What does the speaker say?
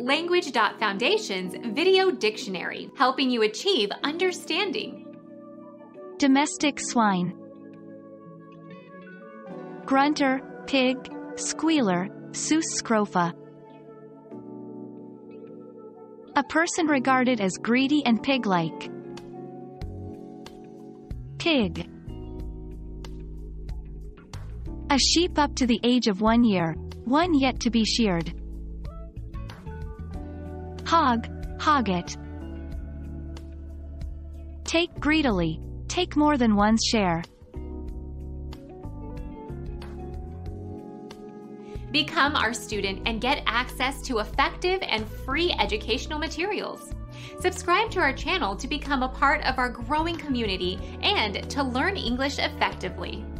Language.Foundation's Video Dictionary, helping you achieve understanding. Domestic swine. Grunter, pig, squealer, sus scrofa. A person regarded as greedy and pig-like. Pig. A sheep up to the age of 1 year, one yet to be sheared. Hog, hogget. Take greedily, take more than one's share. Become our student and get access to effective and free educational materials. Subscribe to our channel to become a part of our growing community and to learn English effectively.